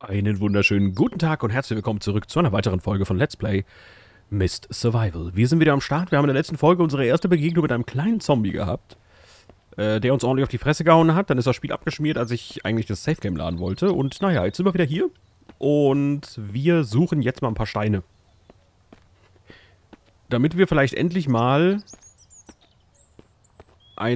Einen wunderschönen guten Tag und herzlich willkommen zurück zu einer weiteren Folge von Let's Play Myst Survival. Wir sind wieder am Start. Wir haben in der letzten Folge unsere erste Begegnung mit einem kleinen Zombie gehabt, der uns ordentlich auf die Fresse gehauen hat. Dann ist das Spiel abgeschmiert, als ich eigentlich das Safe Game laden wollte. Und naja, jetzt sind wir wieder hier und wir suchen jetzt mal ein paar Steine. Damit wir vielleicht endlich mal ein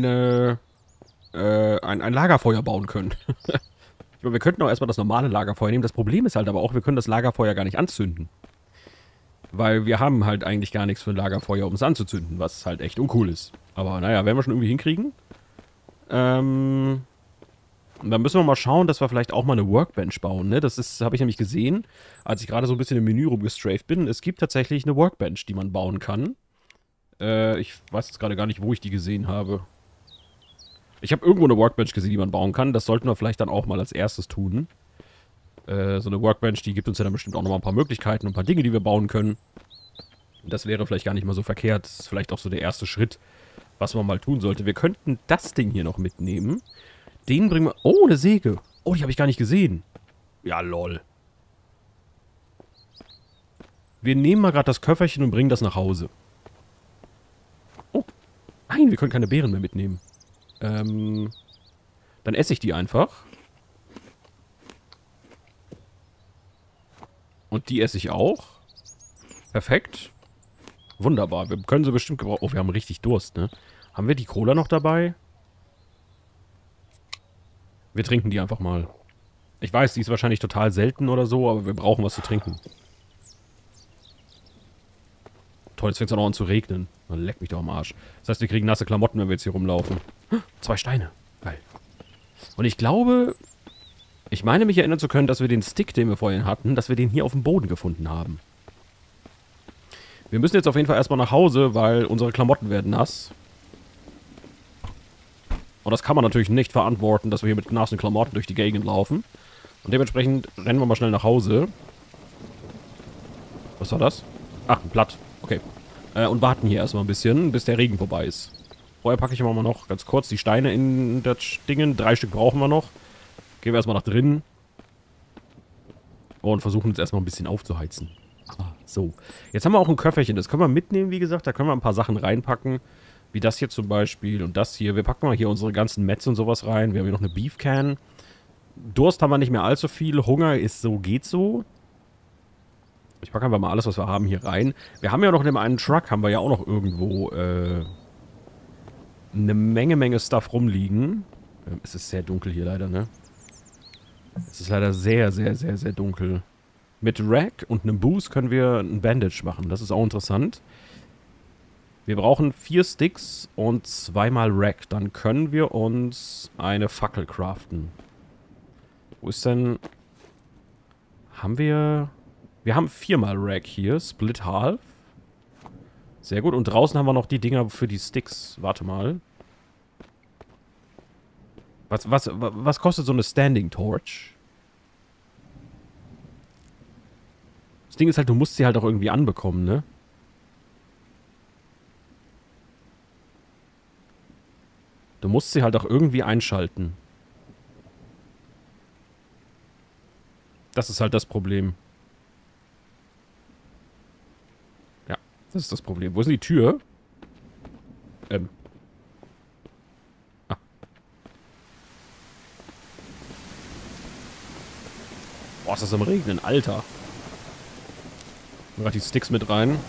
Lagerfeuer bauen können. Ich meine, wir könnten auch erstmal das normale Lagerfeuer nehmen. Das Problem ist halt aber auch, wir können das Lagerfeuer gar nicht anzünden. Weil wir haben halt eigentlich gar nichts für ein Lagerfeuer, um es anzuzünden, was halt echt uncool ist. Aber naja, werden wir schon irgendwie hinkriegen. Dann müssen wir mal schauen, dass wir vielleicht auch mal eine Workbench bauen, ne? Das habe ich nämlich gesehen, als ich gerade so ein bisschen im Menü rumgestrafed bin. Es gibt tatsächlich eine Workbench, die man bauen kann. Ich weiß jetzt gerade gar nicht, wo ich die gesehen habe. Ich habe irgendwo eine Workbench gesehen, die man bauen kann. Das sollten wir vielleicht dann auch mal als erstes tun. So eine Workbench, die gibt uns ja dann bestimmt auch nochmal ein paar Möglichkeiten und ein paar Dinge, die wir bauen können. Das wäre vielleicht gar nicht mal so verkehrt. Das ist vielleicht auch so der erste Schritt, was man mal tun sollte. Wir könnten das Ding hier noch mitnehmen. Den bringen wir... Oh, eine Säge. Oh, die habe ich gar nicht gesehen. Ja, lol. Wir nehmen mal gerade das Köfferchen und bringen das nach Hause. Oh, nein, wir können keine Beeren mehr mitnehmen. Dann esse ich die einfach. Und die esse ich auch. Perfekt. Wunderbar. Wir können sie bestimmt gebrauchen. Oh, wir haben richtig Durst, ne? Haben wir die Cola noch dabei? Wir trinken die einfach mal. Ich weiß, die ist wahrscheinlich total selten oder so, aber wir brauchen was zu trinken. Toll, jetzt fängt es auch noch an zu regnen. Man leckt mich doch am Arsch. Das heißt, wir kriegen nasse Klamotten, wenn wir jetzt hier rumlaufen. 2 Steine. Geil. Und ich glaube... Ich meine mich erinnern zu können, dass wir den Stick, den wir vorhin hatten, dass wir den hier auf dem Boden gefunden haben. Wir müssen jetzt auf jeden Fall erstmal nach Hause, weil unsere Klamotten werden nass. Und das kann man natürlich nicht verantworten, dass wir hier mit nassen Klamotten durch die Gegend laufen. Und dementsprechend rennen wir mal schnell nach Hause. Was war das? Ach, ein Blatt. Okay. Und warten hier erstmal ein bisschen, bis der Regen vorbei ist. Vorher packe ich mal noch ganz kurz die Steine in das Dingen. 3 Stück brauchen wir noch. Gehen wir erstmal nach drinnen. Und versuchen uns erstmal ein bisschen aufzuheizen. So. Jetzt haben wir auch ein Köfferchen. Das können wir mitnehmen, wie gesagt. Da können wir ein paar Sachen reinpacken. Wie das hier zum Beispiel und das hier. Wir packen mal hier unsere ganzen Mets und sowas rein. Wir haben hier noch eine Beef Can. Durst haben wir nicht mehr allzu viel. Hunger ist so, geht so. Ich packe einfach mal alles, was wir haben, hier rein. Wir haben ja noch in dem einen Truck, haben wir ja auch noch irgendwo eine Menge Stuff rumliegen. Es ist sehr dunkel hier leider, ne? Es ist leider sehr dunkel. Mit Rack und einem Boost können wir ein Bandage machen. Das ist auch interessant. Wir brauchen 4 Sticks und 2-mal Rack. Dann können wir uns eine Fackel craften. Wo ist denn... Haben wir... Wir haben 4-mal Rack hier. Split Half. Sehr gut. Und draußen haben wir noch die Dinger für die Sticks. Warte mal. Was kostet so eine Standing Torch? Das Ding ist halt, du musst sie halt auch irgendwie anbekommen, ne? Du musst sie halt auch irgendwie einschalten. Das ist halt das Problem. Ja, das ist das Problem. Wo ist denn die Tür? Ah. Boah, ist das am Regnen, Alter. Gerade die Sticks mit rein.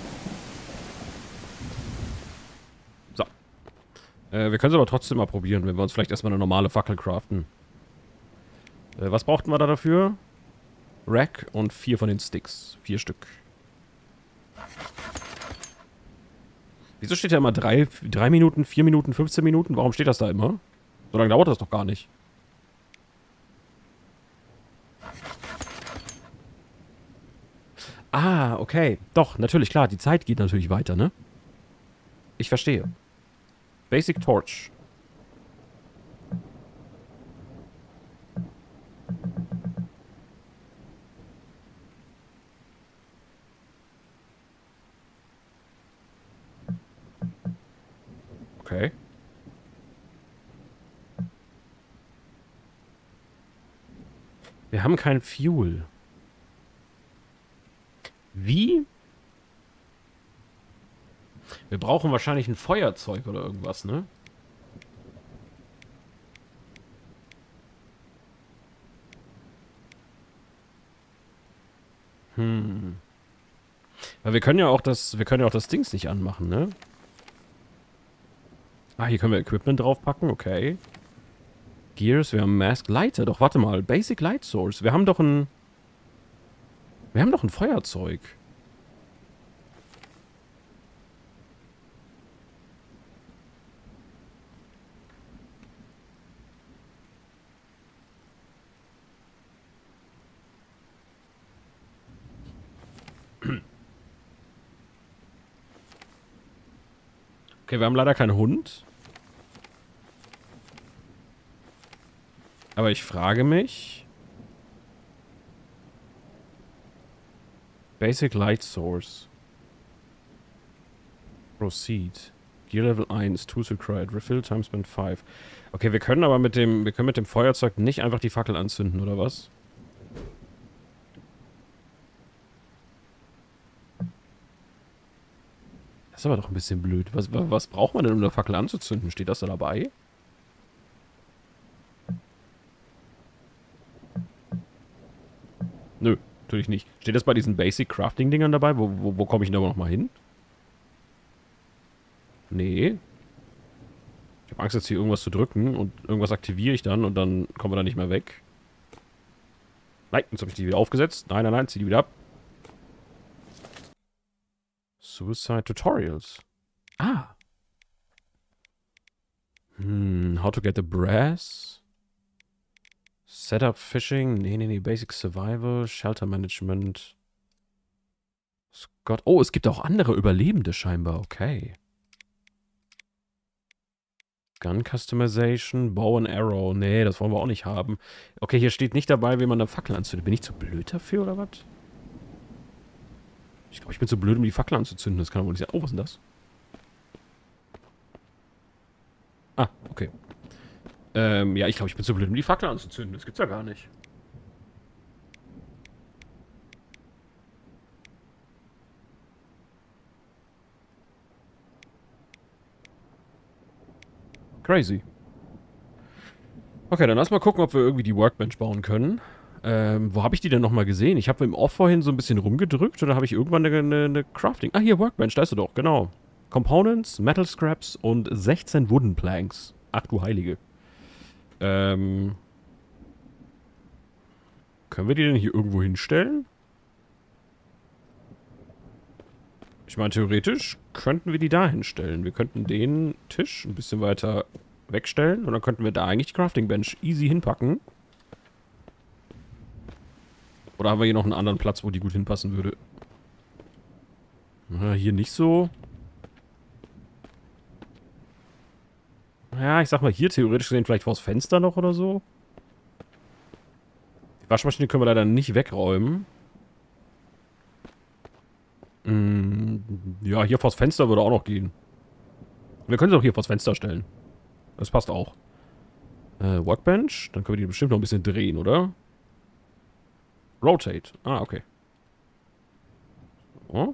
So. Wir können es aber trotzdem mal probieren, wenn wir uns vielleicht erstmal eine normale Fackel craften. Was brauchten wir da dafür? Rack und 4 von den Sticks. 4 Stück. Wieso steht da immer 3 Minuten, 4 Minuten, 15 Minuten? Warum steht das da immer? So lange dauert das doch gar nicht. Ah, okay. Doch, natürlich, klar. Die Zeit geht natürlich weiter, ne? Ich verstehe. Basic Torch. Okay. Wir haben kein Fuel. Wie? Wir brauchen wahrscheinlich ein Feuerzeug oder irgendwas, ne? Weil wir können ja auch das Dings nicht anmachen, ne? Ah, hier können wir Equipment draufpacken, okay. Gears, wir haben Mask Lighter. Doch, warte mal. Basic Light Source. Wir haben doch ein Feuerzeug. Okay, wir haben leider keinen Hund. Aber ich frage mich... Basic Light Source. Proceed. Gear Level 1, Tools required. Refill time spent 5. Okay, wir können aber mit dem Feuerzeug nicht einfach die Fackel anzünden, oder was? Das ist aber doch ein bisschen blöd. Was braucht man denn, um eine Fackel anzuzünden? Steht das da dabei? Nö, natürlich nicht. Steht das bei diesen Basic Crafting Dingern dabei? Wo komme ich denn aber nochmal hin? Nee. Ich habe Angst, jetzt hier irgendwas zu drücken und irgendwas aktiviere ich dann und dann kommen wir da nicht mehr weg. Nein, jetzt habe ich die wieder aufgesetzt. Nein, nein, nein, zieh die wieder ab. Suicide Tutorials. Ah. How to get the brass. Setup Fishing. Nee. Basic Survival. Shelter Management. Scott. Oh, es gibt auch andere Überlebende scheinbar. Okay. Gun Customization. Bow and Arrow. Nee, das wollen wir auch nicht haben. Okay, hier steht nicht dabei, wie man eine Fackel anzündet. Bin ich zu blöd dafür oder was? Ich glaube, ich bin zu blöd, um die Fackel anzuzünden. Das kann aber nicht sein. Oh, was ist denn das? Ah, okay. Ja, ich glaube, ich bin zu blöd, um die Fackel anzuzünden. Das gibt's ja gar nicht. Crazy. Okay, dann lass mal gucken, ob wir irgendwie die Workbench bauen können. Wo habe ich die denn nochmal gesehen? Ich habe im Off vorhin so ein bisschen rumgedrückt oder habe ich irgendwann eine Crafting... Ah, hier, Workbench, da ist sie doch, genau. Components, Metal Scraps und 16 Wooden Planks. Ach du Heilige. Können wir die denn hier irgendwo hinstellen? Ich meine, theoretisch könnten wir die da hinstellen. Wir könnten den Tisch ein bisschen weiter wegstellen und dann könnten wir da eigentlich die Crafting Bench easy hinpacken. Oder haben wir hier noch einen anderen Platz, wo die gut hinpassen würde? Na, hier nicht so. Ja, ich sag mal hier theoretisch gesehen vielleicht vors Fenster noch oder so. Die Waschmaschine können wir leider nicht wegräumen. Ja, hier vors Fenster würde auch noch gehen. Wir können sie auch hier vors Fenster stellen. Das passt auch. Workbench. Dann können wir die bestimmt noch ein bisschen drehen, oder? Rotate. Ah, okay. Oh.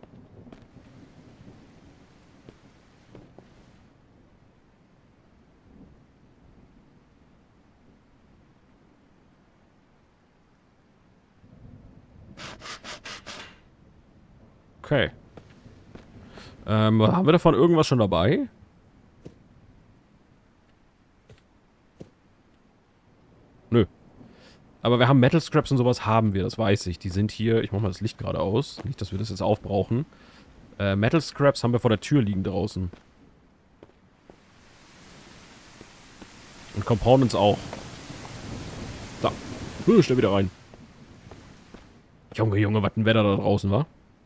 Okay. Haben wir davon irgendwas schon dabei? Nö. Aber wir haben Metal Scraps und sowas haben wir, das weiß ich. Die sind hier, ich mach mal das Licht gerade aus. Nicht, dass wir das jetzt aufbrauchen. Metal Scraps haben wir vor der Tür liegen draußen. Und Components auch. Da. Schnell wieder rein. Junge, was ein Wetter da draußen war.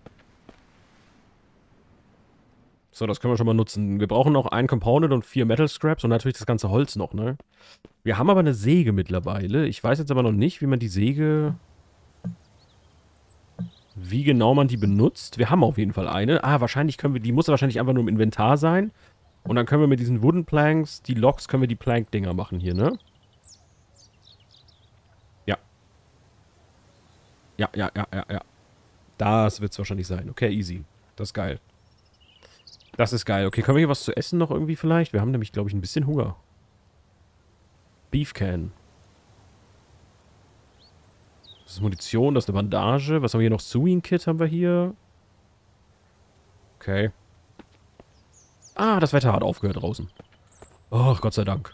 So, das können wir schon mal nutzen. Wir brauchen noch ein Component und 4 Metal Scraps und natürlich das ganze Holz noch, ne? Wir haben aber eine Säge mittlerweile. Ich weiß jetzt aber noch nicht, wie man die Säge... Wie genau man die benutzt. Wir haben auf jeden Fall eine. Ah, wahrscheinlich können wir... Die muss wahrscheinlich einfach nur im Inventar sein. Und dann können wir mit diesen Wooden Planks, die Logs, können wir die Plank-Dinger machen hier, ne? Ja. Ja, ja, ja, ja, ja. Das wird's wahrscheinlich sein. Okay, easy. Das ist geil. Das ist geil. Okay, können wir hier was zu essen noch irgendwie vielleicht? Wir haben nämlich, glaube ich, ein bisschen Hunger. Beef Can. Das ist Munition, das ist eine Bandage. Was haben wir hier noch? Sewing Kit haben wir hier. Okay. Ah, das Wetter hat aufgehört draußen. Oh, Gott sei Dank.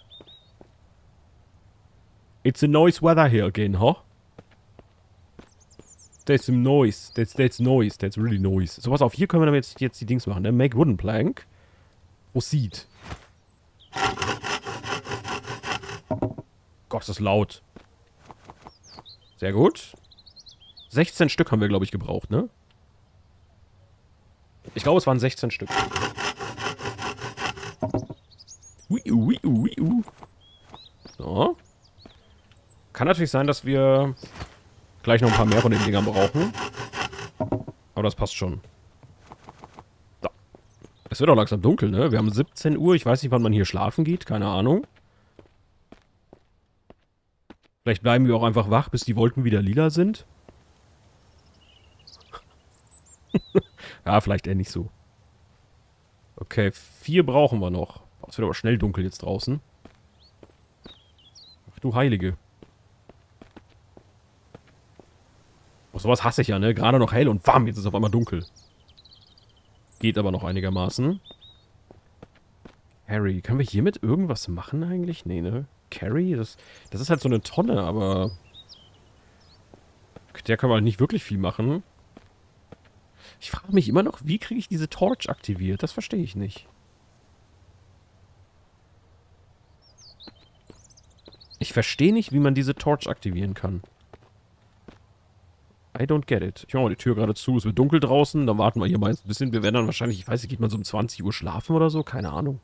It's a nice weather here again, huh? That's some noise. That's noise. That's really noise. So, pass auf. Hier können wir jetzt die Dings machen, ne? Make wooden plank. Proceed. Gott, ist das laut. Sehr gut. 16 Stück haben wir, glaube ich, gebraucht, ne? Ich glaube, es waren 16 Stück. So. Kann natürlich sein, dass wir gleich noch ein paar mehr von den Dingern brauchen. Aber das passt schon. So. Es wird auch langsam dunkel, ne? Wir haben 17 Uhr. Ich weiß nicht, wann man hier schlafen geht. Keine Ahnung. Vielleicht bleiben wir auch einfach wach, bis die Wolken wieder lila sind. Ja, vielleicht eher nicht so. Okay, 4 brauchen wir noch. Es wird aber schnell dunkel jetzt draußen. Ach du Heilige. Oh, sowas hasse ich ja, ne? Gerade noch hell und bam, jetzt ist es auf einmal dunkel. Geht aber noch einigermaßen. Harry, können wir hiermit irgendwas machen eigentlich? Nee, ne? Carry? Das ist halt so eine Tonne, aber... Der können wir halt nicht wirklich viel machen. Ich frage mich immer noch, wie kriege ich diese Torch aktiviert? Das verstehe ich nicht. Ich verstehe nicht, wie man diese Torch aktivieren kann. I don't get it. Ich mache mal die Tür gerade zu. Es wird dunkel draußen. Dann warten wir hier mal ein bisschen. Wir werden dann wahrscheinlich, ich weiß nicht, geht man so um 20 Uhr schlafen oder so? Keine Ahnung.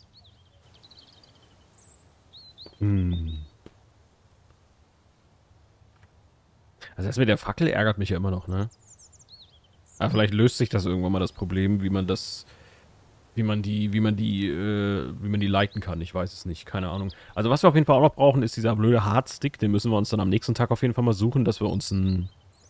Also das mit der Fackel ärgert mich ja immer noch, ne? Aber vielleicht löst sich das irgendwann mal das Problem, wie man die leiten kann. Ich weiß es nicht, keine Ahnung. Also was wir auf jeden Fall auch noch brauchen, ist dieser blöde Hardstick. Den müssen wir uns dann am nächsten Tag auf jeden Fall mal suchen, dass wir uns einen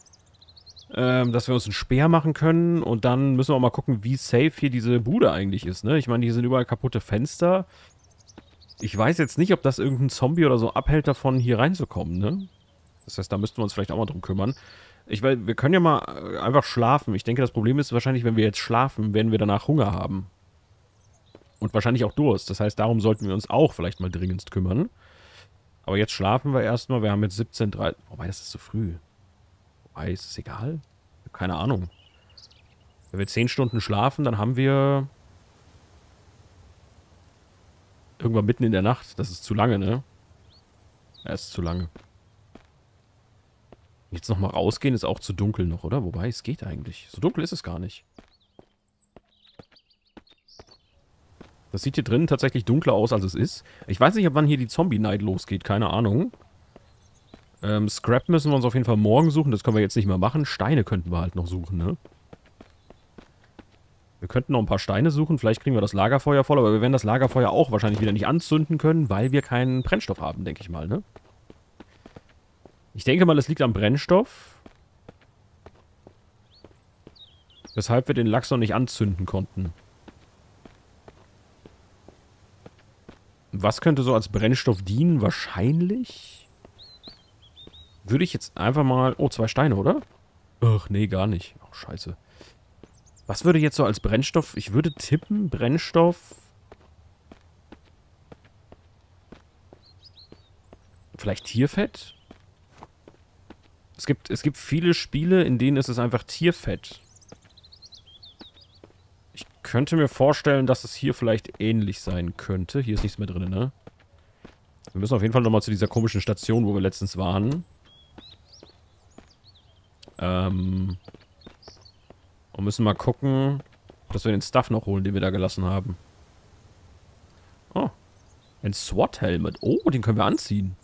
Speer machen können. Und dann müssen wir auch mal gucken, wie safe hier diese Bude eigentlich ist, ne? Ich meine, hier sind überall kaputte Fenster. Ich weiß jetzt nicht, ob das irgendein Zombie oder so abhält davon, hier reinzukommen, ne? Das heißt, da müssten wir uns vielleicht auch mal drum kümmern. Wir können ja mal einfach schlafen. Ich denke, das Problem ist wahrscheinlich, wenn wir jetzt schlafen, werden wir danach Hunger haben. Und wahrscheinlich auch Durst. Das heißt, darum sollten wir uns auch vielleicht mal dringendst kümmern. Aber jetzt schlafen wir erstmal. Wir haben jetzt 17:30. Wobei, das ist zu früh. Wobei, ist es egal? Ich habe keine Ahnung. Wenn wir 10 Stunden schlafen, dann haben wir... Irgendwann mitten in der Nacht. Das ist zu lange, ne? Ja, ist zu lange. Jetzt nochmal rausgehen ist auch zu dunkel noch, oder? Wobei, es geht eigentlich. So dunkel ist es gar nicht. Das sieht hier drinnen tatsächlich dunkler aus, als es ist. Ich weiß nicht, ab wann hier die Zombie-Night losgeht. Keine Ahnung. Scrap müssen wir uns auf jeden Fall morgen suchen. Das können wir jetzt nicht mehr machen. Steine könnten wir halt noch suchen, ne? Wir könnten noch ein paar Steine suchen. Vielleicht kriegen wir das Lagerfeuer voll. Aber wir werden das Lagerfeuer auch wahrscheinlich wieder nicht anzünden können, weil wir keinen Brennstoff haben, denke ich mal, ne? Ich denke mal, es liegt am Brennstoff. Weshalb wir den Lachs noch nicht anzünden konnten. Was könnte so als Brennstoff dienen? Wahrscheinlich. Würde ich jetzt einfach mal... Oh, 2 Steine, oder? Ach, nee, gar nicht. Ach, scheiße. Was würde jetzt so als Brennstoff... Ich würde tippen, Brennstoff... Vielleicht Tierfett? Es gibt viele Spiele, in denen ist es einfach Tierfett. Ich könnte mir vorstellen, dass es hier vielleicht ähnlich sein könnte. Hier ist nichts mehr drin, ne? Wir müssen auf jeden Fall nochmal zu dieser komischen Station, wo wir letztens waren. Und müssen mal gucken, dass wir den Stuff noch holen, den wir da gelassen haben. Oh. Ein SWAT-Helmet. Oh, den können wir anziehen.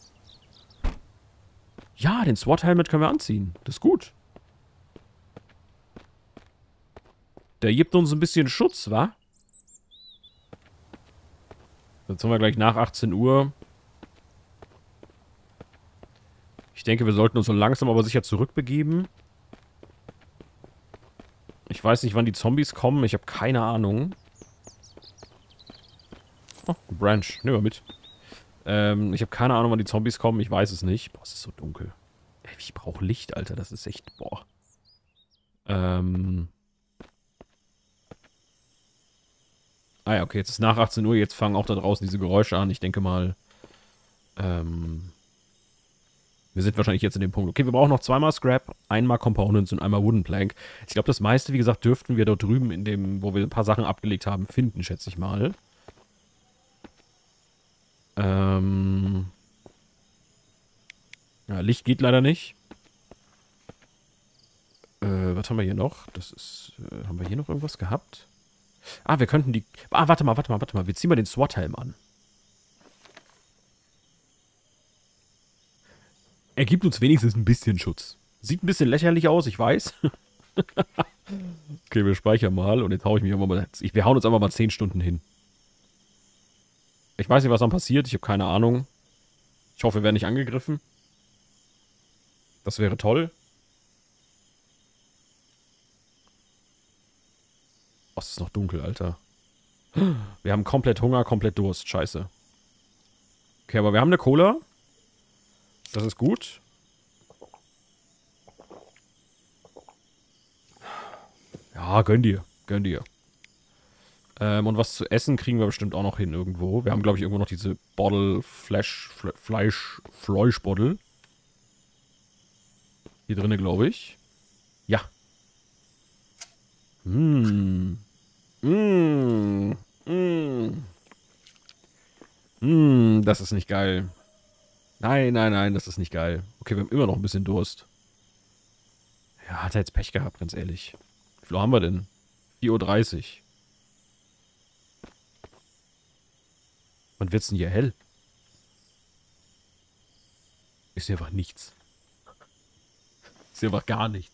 Ja, den SWAT-Helmet können wir anziehen. Das ist gut. Der gibt uns ein bisschen Schutz, wa? Jetzt haben wir gleich nach 18 Uhr. Ich denke, wir sollten uns so langsam aber sicher zurückbegeben. Ich weiß nicht, wann die Zombies kommen. Ich habe keine Ahnung. Oh, ein Branch. Nehmen wir mit. Ich habe keine Ahnung, wann die Zombies kommen. Ich weiß es nicht. Boah, es ist so dunkel. Ey, ich brauche Licht, Alter. Das ist echt... Boah. Ah ja, okay. Jetzt ist nach 18 Uhr. Jetzt fangen auch da draußen diese Geräusche an. Ich denke mal... wir sind wahrscheinlich jetzt in dem Punkt. Okay, wir brauchen noch zweimal Scrap, einmal Components und einmal Wooden Plank. Ich glaube, das meiste, wie gesagt, dürften wir dort drüben in dem, wo wir ein paar Sachen abgelegt haben, finden, schätze ich mal. Ja, Licht geht leider nicht. Was haben wir hier noch? Das ist, haben wir hier noch irgendwas gehabt? Ah, wir könnten die... Ah, warte mal. Wir ziehen mal den SWAT-Helm an. Er gibt uns wenigstens ein bisschen Schutz. Sieht ein bisschen lächerlich aus, ich weiß. Okay, wir speichern mal und jetzt haue ich mich einfach mal... Wir hauen uns einfach mal 10 Stunden hin. Ich weiß nicht, was dann passiert. Ich habe keine Ahnung. Ich hoffe, wir werden nicht angegriffen. Das wäre toll. Oh, es ist noch dunkel, Alter. Wir haben komplett Hunger, komplett Durst. Scheiße. Okay, aber wir haben eine Cola. Das ist gut. Ja, gönn dir. Gönn dir. Und was zu essen kriegen wir bestimmt auch noch hin irgendwo. Wir haben, glaube ich, irgendwo noch diese Bottle Fleischbottle. Hier drinne, glaube ich. Ja. Das ist nicht geil. Nein, das ist nicht geil. Okay, wir haben immer noch ein bisschen Durst. Ja, hat er jetzt Pech gehabt, ganz ehrlich. Wie viel haben wir denn? 4:30 Uhr. Wann wird's denn hier hell? Ist hier einfach nichts. Ist hier einfach gar nichts.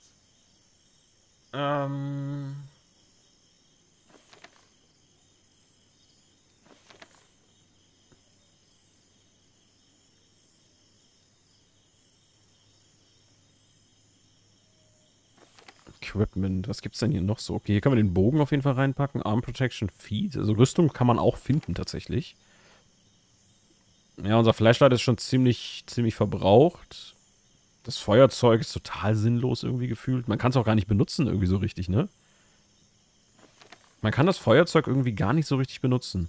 Equipment. Was gibt's denn hier noch so? Okay, hier können wir den Bogen auf jeden Fall reinpacken. Arm Protection, Feet. Also Rüstung kann man auch finden tatsächlich. Ja, unser Flashlight ist schon ziemlich verbraucht. Das Feuerzeug ist total sinnlos irgendwie gefühlt. Man kann es auch gar nicht benutzen irgendwie so richtig, ne? Man kann das Feuerzeug irgendwie gar nicht so richtig benutzen.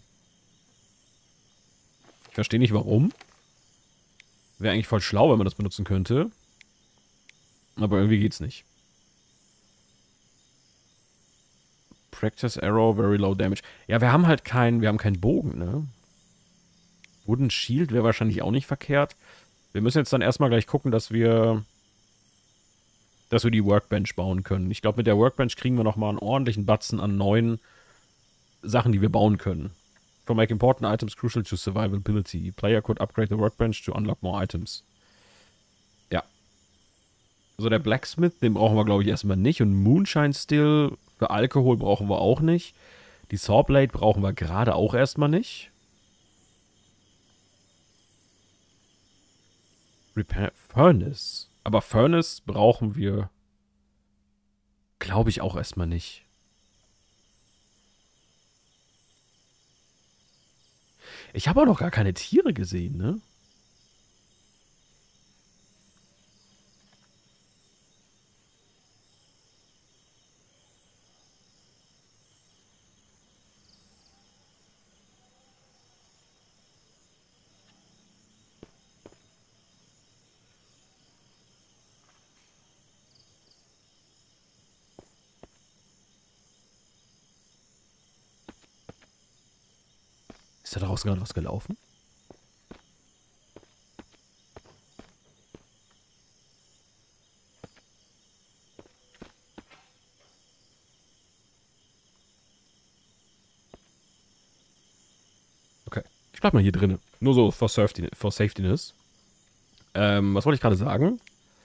Ich verstehe nicht warum. Wäre eigentlich voll schlau, wenn man das benutzen könnte. Aber irgendwie geht's nicht. Practice Arrow, very low damage. Ja, wir haben halt keinen Bogen, ne? Wooden Shield wäre wahrscheinlich auch nicht verkehrt. Wir müssen jetzt dann erstmal gleich gucken, dass wir die Workbench bauen können. Ich glaube, mit der Workbench kriegen wir nochmal einen ordentlichen Batzen an neuen Sachen, die wir bauen können. For make important items crucial to survivability. Player could upgrade the workbench to unlock more items. Ja. So, der Blacksmith, den brauchen wir, glaube ich, erstmal nicht. Und Moonshine Still für Alkohol brauchen wir auch nicht. Die Sawblade brauchen wir gerade auch erstmal nicht. Repair Furnace. Aber Furnace brauchen wir, glaube ich, auch erstmal nicht. Ich habe auch noch gar keine Tiere gesehen, ne? Ist da draußen gerade was gelaufen? Okay. Ich bleib mal hier drinnen. Nur so for Safetyness. Was wollte ich gerade sagen?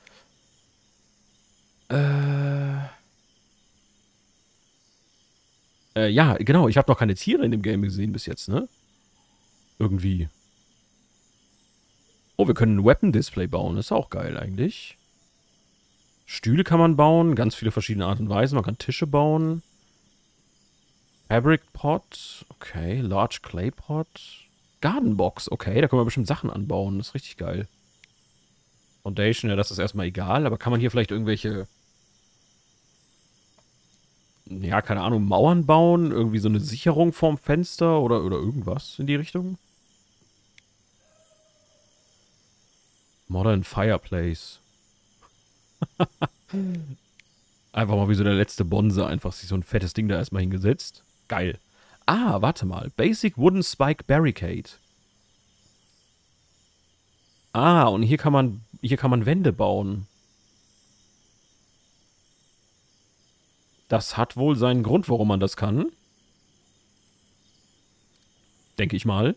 Ja, genau. Ich habe noch keine Tiere in dem Game gesehen bis jetzt, ne? Irgendwie. Oh, wir können ein Weapon-Display bauen. Das ist auch geil eigentlich. Stühle kann man bauen. Ganz viele verschiedene Arten und Weisen. Man kann Tische bauen. Fabric Pot. Okay. Large Clay Pot. Garden Box. Okay, da können wir bestimmt Sachen anbauen. Das ist richtig geil. Foundation, ja, das ist erstmal egal. Aber kann man hier vielleicht irgendwelche... Ja, keine Ahnung, Mauern bauen? Irgendwie so eine Sicherung vorm Fenster oder irgendwas in die Richtung? Modern Fireplace. Einfach mal wie so der letzte Bonze einfach sich so ein fettes Ding da erstmal hingesetzt. Geil. Ah, warte mal. Basic Wooden Spike Barricade. Ah, und hier kann man Wände bauen. Das hat wohl seinen Grund, warum man das kann. Denke ich mal.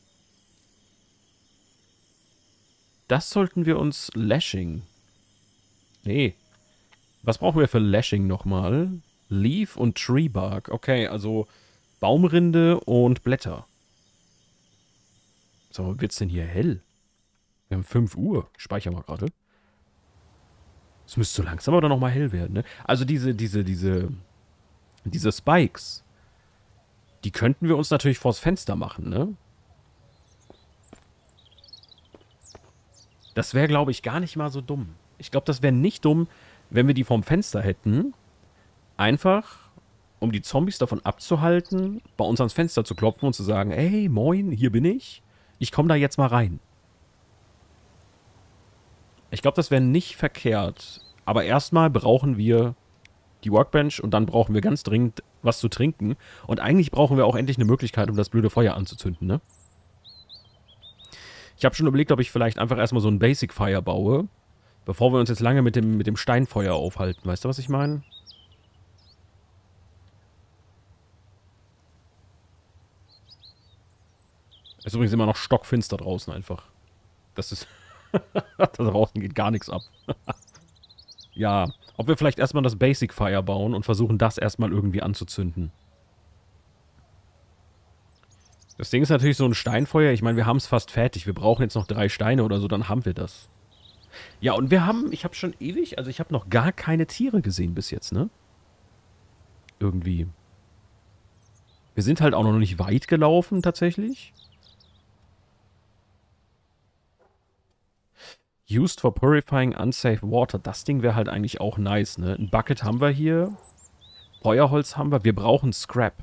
Das sollten wir uns Lashing. Nee. Was brauchen wir für Lashing nochmal? Leaf und Tree Bark. Okay, also Baumrinde und Blätter. So, wird's denn hier hell? Wir haben 5 Uhr. Ich speichere mal gerade. Es müsste so langsam aber nochmal hell werden, ne? Also diese Spikes, die könnten wir uns natürlich vors Fenster machen, ne? Das wäre, glaube ich, gar nicht mal so dumm. Ich glaube, das wäre nicht dumm, wenn wir die vorm Fenster hätten. Einfach, um die Zombies davon abzuhalten, bei uns ans Fenster zu klopfen und zu sagen, ey, moin, hier bin ich. Ich komme da jetzt mal rein. Ich glaube, das wäre nicht verkehrt. Aber erstmal brauchen wir die Workbench und dann brauchen wir ganz dringend was zu trinken. Und eigentlich brauchen wir auch endlich eine Möglichkeit, um das blöde Feuer anzuzünden, ne? Ich habe schon überlegt, ob ich vielleicht einfach erstmal so ein Basic Fire baue, bevor wir uns jetzt lange mit dem Steinfeuer aufhalten. Weißt du, was ich meine? Es ist übrigens immer noch stockfinster draußen einfach. Das ist... da draußen geht gar nichts ab. Ja, ob wir vielleicht erstmal das Basic Fire bauen und versuchen, das erstmal irgendwie anzuzünden. Das Ding ist natürlich so ein Steinfeuer. Ich meine, wir haben es fast fertig. Wir brauchen jetzt noch 3 Steine oder so, dann haben wir das. Ja, und ich habe schon ewig, also ich habe noch gar keine Tiere gesehen bis jetzt, ne? Irgendwie. Wir sind halt auch noch nicht weit gelaufen, tatsächlich. Used for purifying unsafe water. Das Ding wäre halt eigentlich auch nice, ne? Ein Bucket haben wir hier. Feuerholz haben wir. Wir brauchen Scrap.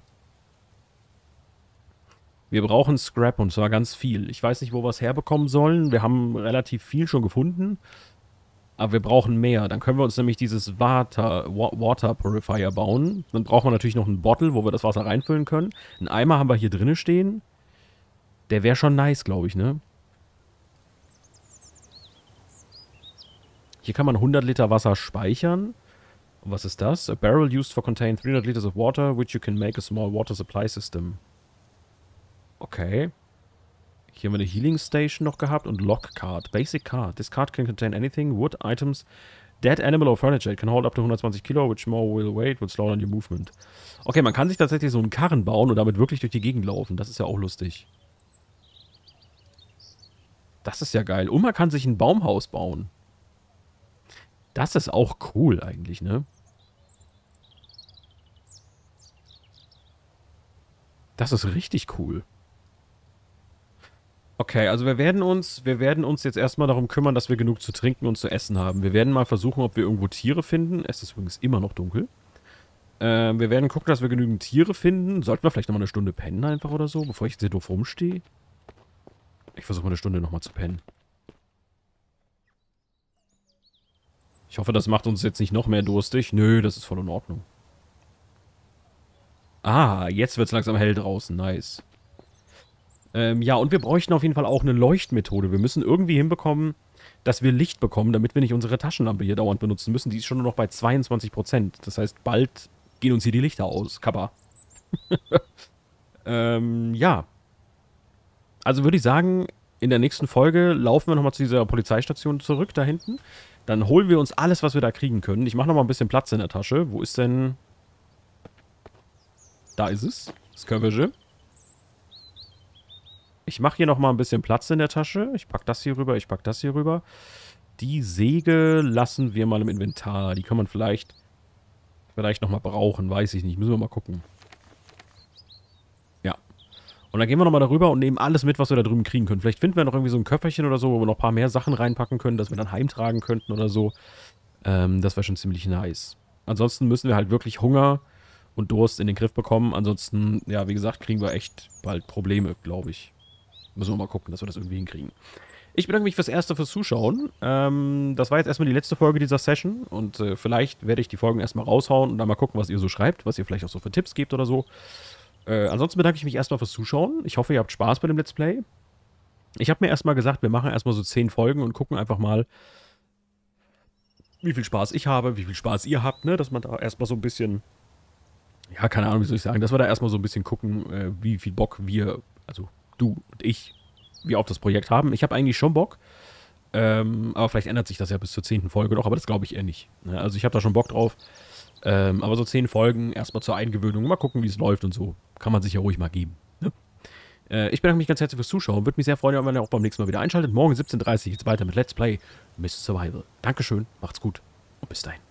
Wir brauchen Scrap und zwar ganz viel. Ich weiß nicht, wo wir es herbekommen sollen. Wir haben relativ viel schon gefunden. Aber wir brauchen mehr. Dann können wir uns nämlich dieses Water Purifier bauen. Dann brauchen wir natürlich noch einen Bottle, wo wir das Wasser reinfüllen können. Einen Eimer haben wir hier drinnen stehen. Der wäre schon nice, glaube ich, ne? Hier kann man 100 Liter Wasser speichern. Und was ist das? A barrel used for contain 300 liters of water, which you can make a small water supply system. Okay. Hier haben wir eine Healing Station noch gehabt und Lock Card. Basic Card. This card can contain anything, wood, items, dead animal or furniture. It can hold up to 120 Kilo, which more will weight, will slow down your movement. Okay, man kann sich tatsächlich so einen Karren bauen und damit wirklich durch die Gegend laufen. Das ist ja auch lustig. Das ist ja geil. Und man kann sich ein Baumhaus bauen. Das ist auch cool eigentlich, ne? Das ist richtig cool. Okay, also wir werden uns jetzt erstmal darum kümmern, dass wir genug zu trinken und zu essen haben. Wir werden mal versuchen, ob wir irgendwo Tiere finden. Es ist übrigens immer noch dunkel. Wir werden gucken, dass wir genügend Tiere finden. Sollten wir vielleicht nochmal eine Stunde pennen einfach oder so, bevor ich jetzt hier doof rumstehe? Ich versuche mal eine Stunde nochmal zu pennen. Ich hoffe, das macht uns jetzt nicht noch mehr durstig. Nö, das ist voll in Ordnung. Ah, jetzt wird es langsam hell draußen. Nice. Ja, und wir bräuchten auf jeden Fall auch eine Leuchtmethode. Wir müssen irgendwie hinbekommen, dass wir Licht bekommen, damit wir nicht unsere Taschenlampe hier dauernd benutzen müssen. Die ist schon nur noch bei 22%. Das heißt, bald gehen uns hier die Lichter aus. Kappa. Ja. Also würde ich sagen, in der nächsten Folge laufen wir nochmal zu dieser Polizeistation zurück, da hinten. Dann holen wir uns alles, was wir da kriegen können. Ich mache nochmal ein bisschen Platz in der Tasche. Wo ist denn... Da ist es. Das Körbchen. Ich mache hier nochmal ein bisschen Platz in der Tasche. Ich packe das hier rüber, ich packe das hier rüber. Die Säge lassen wir mal im Inventar. Die kann man vielleicht nochmal brauchen, weiß ich nicht. Müssen wir mal gucken. Ja. Und dann gehen wir nochmal darüber und nehmen alles mit, was wir da drüben kriegen können. Vielleicht finden wir noch irgendwie so ein Köfferchen oder so, wo wir noch ein paar mehr Sachen reinpacken können, dass wir dann heimtragen könnten oder so. Das wäre schon ziemlich nice. Ansonsten müssen wir halt wirklich Hunger und Durst in den Griff bekommen. Ansonsten, ja, wie gesagt, kriegen wir echt bald Probleme, glaube ich. Müssen wir mal gucken, dass wir das irgendwie hinkriegen. Ich bedanke mich fürs Zuschauen. Das war jetzt erstmal die letzte Folge dieser Session. Und vielleicht werde ich die Folgen erstmal raushauen und dann mal gucken, was ihr so schreibt, was ihr vielleicht auch so für Tipps gebt oder so. Ansonsten bedanke ich mich erstmal fürs Zuschauen. Ich hoffe, ihr habt Spaß bei dem Let's Play. Ich habe mir erstmal gesagt, wir machen erstmal so 10 Folgen und gucken einfach mal, wie viel Spaß ich habe, wie viel Spaß ihr habt, ne? Dass man da erstmal so ein bisschen, ja, keine Ahnung, wie soll ich sagen, dass wir da erstmal so ein bisschen gucken, wie viel Bock wir, also du und ich, wir auf das Projekt haben. Ich habe eigentlich schon Bock, aber vielleicht ändert sich das ja bis zur 10. Folge noch, aber das glaube ich eher nicht. Ne? Also ich habe da schon Bock drauf, aber so 10 Folgen erstmal zur Eingewöhnung, mal gucken, wie es läuft und so. Kann man sich ja ruhig mal geben. Ne? Ich bedanke mich ganz herzlich fürs Zuschauen. Würde mich sehr freuen, wenn ihr auch beim nächsten Mal wieder einschaltet. Morgen 17:30 Uhr geht's weiter mit Let's Play Miss Survival. Dankeschön, macht's gut und bis dahin.